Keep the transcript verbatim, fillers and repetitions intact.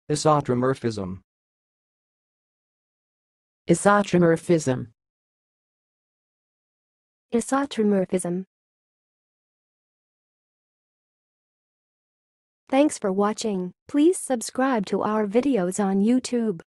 Isotrimorphism. Isotrimorphism. Isotrimorphism. Thanks for watching. Please subscribe to our videos on YouTube.